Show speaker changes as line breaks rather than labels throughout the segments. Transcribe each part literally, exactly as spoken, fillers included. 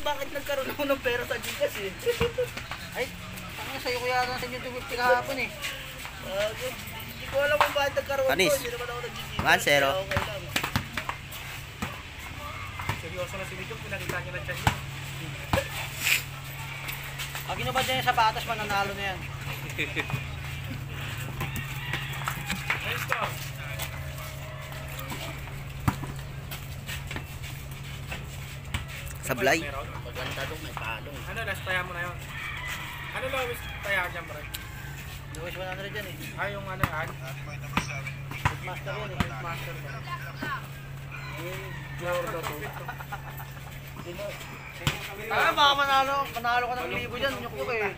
kung bakit nagkaroon ako ng pera sa Gcash eh.
Ay, ang sa'yo ko yata sa yung two fifty kahapon eh.
Uh, Hindi ko alam kung bakit nagkaroon ko.
Panis.
Hindi naman ako nag-Gcash.
one zero.
Okay lang.
Seryoso na si Mitchell, pinakita niya na siya niya.
Pag inubad niya yung sapatos, mananalo na yan.
Nice to.
Sablay.
Maganda doon, may palong.
Ano, last taya mo na yun? Ano lowest taya dyan, bro?
Lewis one hundred yan eh.
Ah, yung ano, ah?
Master yan eh.
Master ba?
Yung Jordo to.
Ah, baka manalo, manalo ka ng libo dyan, nyuk-nyuk eh.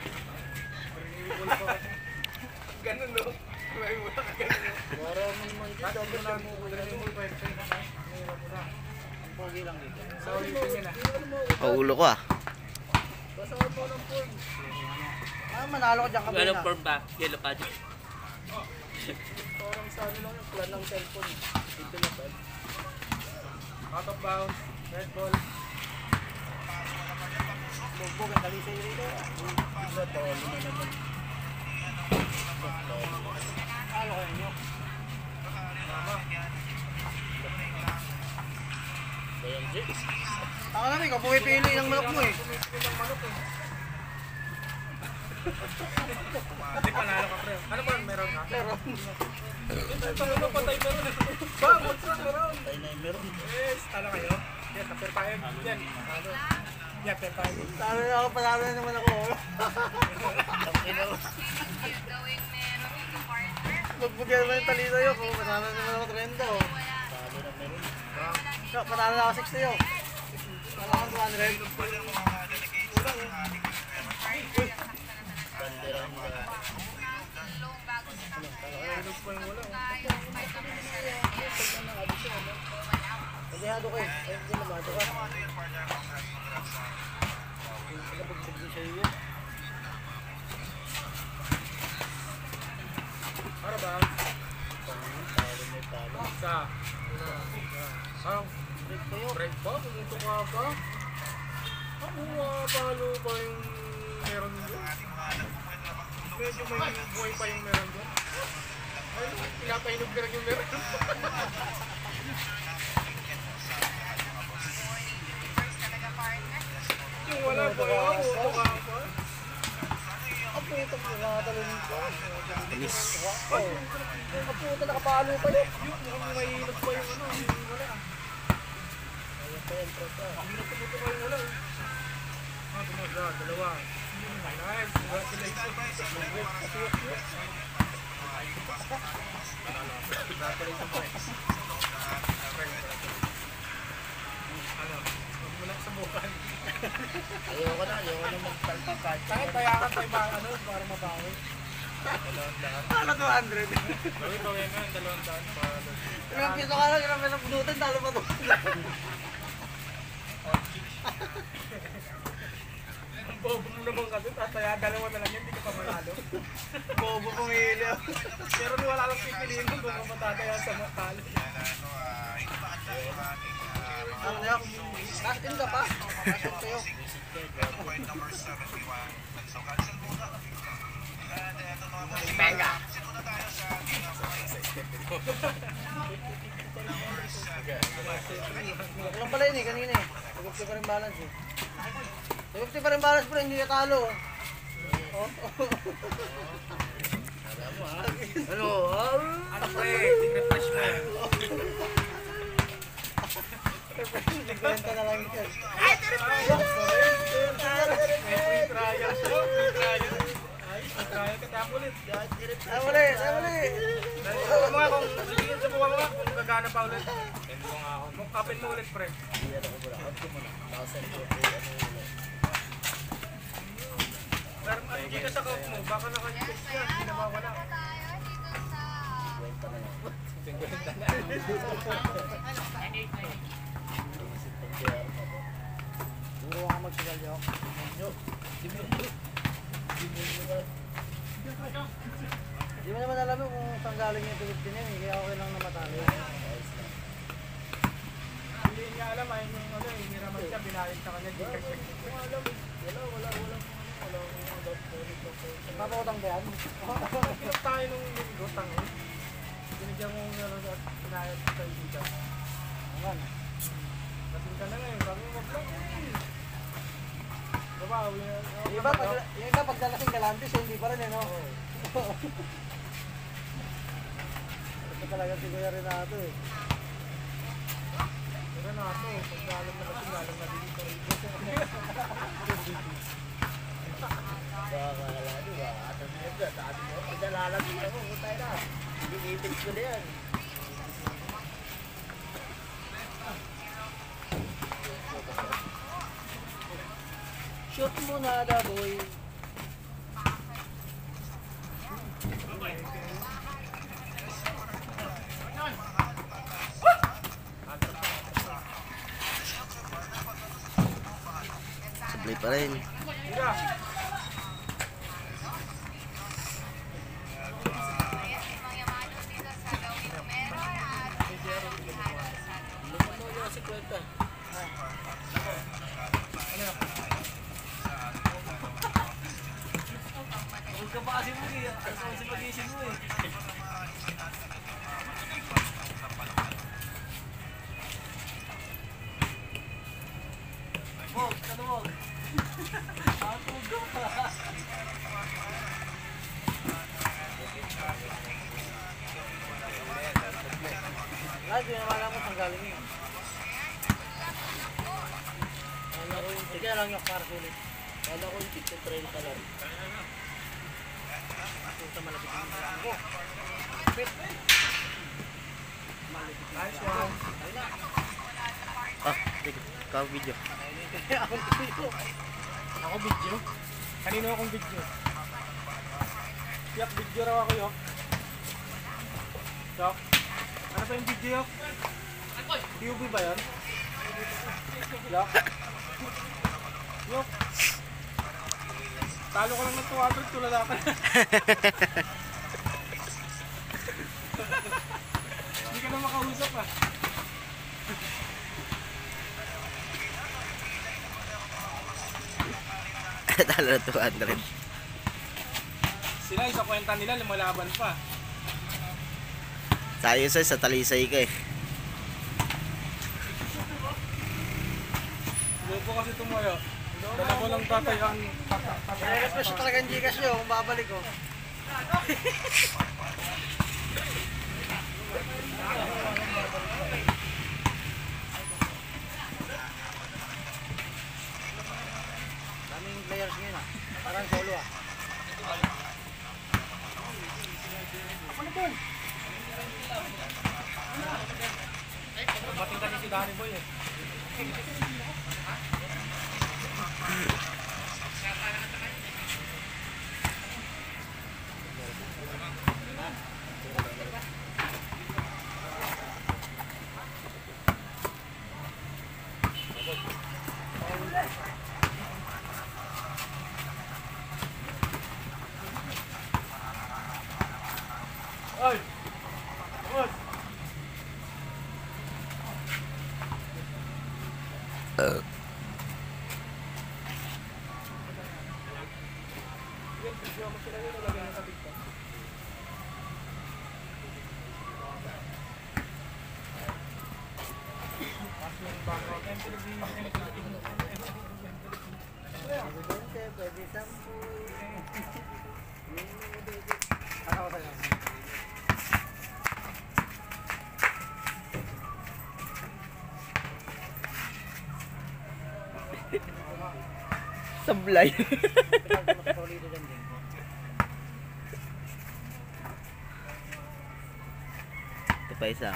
Ganun, no? May mula ka ganun.
Marami naman dito.
Bakit mo na mo, ganun mo, pwede na ka. Mahirap mo na.
Ang pogi lang dito.
So, ulitin yun ah.
O ulo ko ah.
Basahan mo ng form.
Ah, manalo ka dyan kabila.
form ba? Yellow pa dyan.
Parang sa ano lang yung plan ng cellphone. Dito na ba?
Out of bounds, red ball.
Bugbog ang kalisay rito.
Isa to, ano na naman.
Halo kayo nyo.
Tama.
Ayan, G.
Ako namin, ikaw pumipili ng manok mo eh.
Pumipili ng manok eh. Hindi, panalo ka, pre. Ano ba, meron ka?
Pero,
Ito, ito, patay meron. Bang, what's wrong, meron?
Tayo na yung meron.
Yes, talo kayo. Yes, after five. Yan, talo. Yeah, after five.
talo na ako, panalo na naman ako.
Ang ina ko.
Magbugyan naman yung talito yun, kung panalo na naman ako trendo.
Talo na meron.
So, panalo na ako sixty yun. Panalo ako one hundred.
Banderang na.
Tulog po yung wala.
Pagihado ko eh. Ay, hindi naman ito ka. Nabugbog din sa'yo yun.
Para ba?
Talo na talo.
Isa. Ah,
Break ko yun.
break ba? Pumuto ka pa? Ako nga, palo ba yung meron doon? Medyo may buhay pa yung meron doon. Ay, pinapahinog ka lang yung meron. Yung wala pa ka, pumuto ka pa.
Ang puto mo nga talon ko.
Panis.
Ang puto nakapalo pa yun.
Yung mukhang mahinog pa yung ano, yung wala. Hirap pa puto ka yung wala. Ah, tumas na, dalawa. Nice, congratulations. Ano, huwag mo lang subukan.
Ayoko na, ayoko na magtalpakad.
Kahit bayaran tayo ba, ano, para mabawi. Dalawang daan.
Paano two hundred?
Gawin ko yan nga, dalawang daan. para-
Ilang piso ka lang, ilang piso punutan, talo pa to.
Ang bobo mo naman kasi, tataya, dalawa na lang yan, hindi ka pa manalo.
Bobo pumili.
Pero di wala lang pipiliin mo kung matataya sa matalo.
Ano na yun? Last in ka pa? Pasok sa'yo.
Mega!
Huwag lang pala yun eh, kanina eh. Tugupti pa rin balance eh. Tugupti pa rin balance pero hindi ka talo. Oh.
Alam mo ha? Ano?
Ano pre? Refresh mo.
Nagkwenta na lang yun.
May free trial siya. Free trial. Ay, free trial ka tayo ulit.
Ay muli, ay muli.
Subukan mo nga kung, sige, subukan mo nga kung gagana pa ulit. Open mo nga ako. Open mo ulit, pre. Pero hindi ka sa count mo, baka naka-check yan, hindi na mawala.
Puro ka magsigalyo. Hindi mo naman alam kung saan galing yung two fifty na yun, kaya okay lang na matalo.
Hindi Hindi niya alam, ayun yung ano, hiniraman siya, binayad sa kanya, di kasi.
Wala, wala, wala, wala, wala, wala, wala,
Papakutang ba yan?
Pinag tayo nung linggo, tango. Binigyan mo ng ano at binayad sa kaibigan.
Ayan.
Lasing ka na ngayon, sabi mo, wag lang. Babawi na.
Yung iba, pag, yung iba pag nalasing galantis, hindi pa rin eh, no? Ito talaga si Kuya Renato eh.
Pero na ito, pag galang na kasi, galang na dito.
Baka wala, di ba? Atas mo yun, sa atin mo, pagdalalag mo, tayo na. Binibig ko na yan.
Shoot mo na da boy.
Sablay pa rin.
Tira!
Lumano si Kwenta.
Huwag ka pa kasi mo eh. Ano kasi mag-isip mo eh. Wag, ano wag? Ako ka.
Ay, di naman alam mo saan galing yun. Kala ko yung sige lang yung para sulit.
Kala ko yung tig-trail ka lang.
Puta malapit yung mga ko.
Nice one.
Ah, sige. Ikaw video.
Ako dito.
Ako video? Kanino akong video? Yak, video raw ako yok. Yok? Ano pa yung video yok? T U B ba yan? Yok? Yok? Talo ko lang ng two hundred tulad ako. Hindi ka na makausap ah.
Talo na two hundred.
Sila sa kwenta nila lumalaban pa.
Tayo sa sa talisay ka eh.
Lobo kasi tumayo. Dala ko lang tatay ang
Nire-request ko talaga yung Gcash nyo kung babalik ko. Daming players ngayon ah. Parang solo ah.
Bating kasi si Danny Boy eh. Ay! Boss!
Uh.
Yan, video mo sila yun, lagyan ng kabig ka. Tapos yung background, M T V, M T V.
Evidente, pwede sampu. Ano ko sa'yo?
Sablay.
Solido dyan din.
Ito pa isa.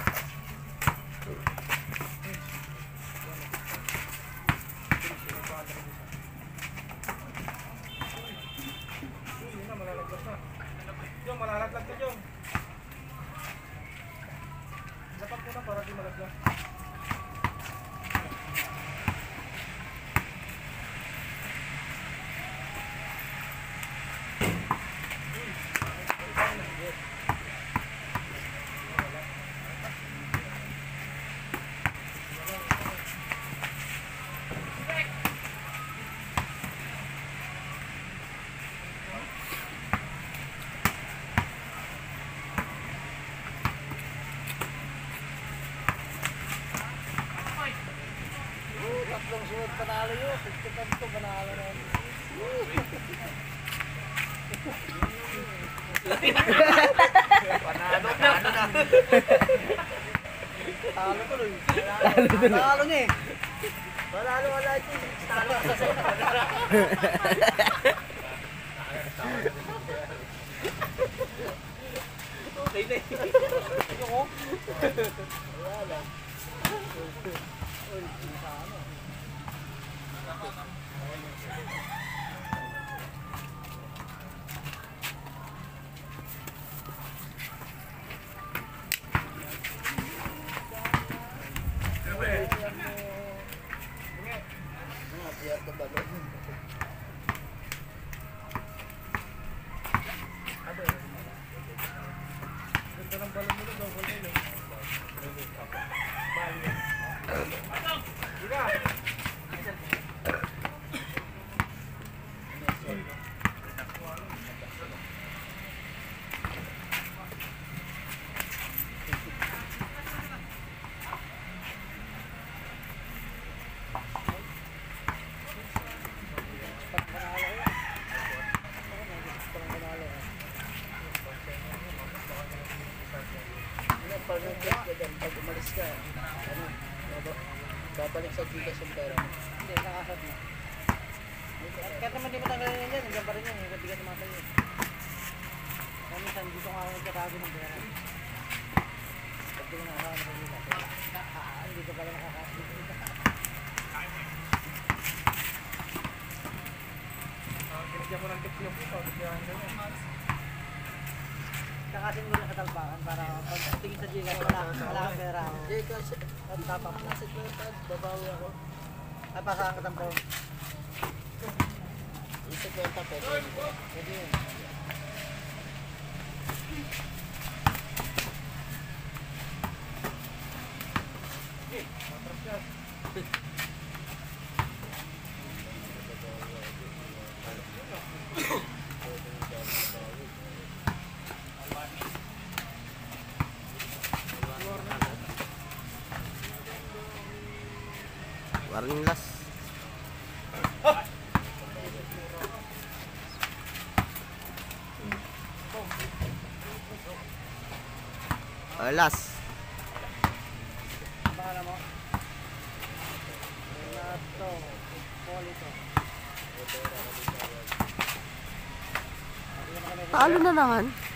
Yun na, malalaglas na. Yung, malalaglag na yung. Dapat ko na para di malaglas.
Susunod panalo yun. fifty pounds ko panalo na yun.
Panalo, panalo na.
Talo ko nun. Talo niya eh.
Panalo wala ito. Talo sa sa'yo. Okay na yun.
Ayoko.
Wala lang. Mga piyat na balon.
Ganda ng balon nila, double nila. Diba?
Pag nag-break ka dyan, pag umalis ka, ano, baba- babalik sa Gcash yung pera mo.
Hindi, nakasat na. Kahit naman di matanggalin yan dyan, hanggang pa rin yan. Hanggang bigat naman yun. Kaya minsan dito nga ako nagkatago ng pera. Pag di ko nakakaano ng nila. Ah, hindi ko pala nakakaano.
Ah, Kinigyan ko ng tips yung puto. Bigyan ko na.
Kakasin mo na katalpakan para pag tingin sa Gcash, wala, wala kang pera.
Gcash,
At tapang mo.
nasa kwenta, babawi ako.
Ay, pasahan ka tampaw.
Yung sa kwenta, pwede yun.
Pwede yun.
Warning last. Oh, last.
Ang pangalan mo? Renato Polito.
Talo na naman.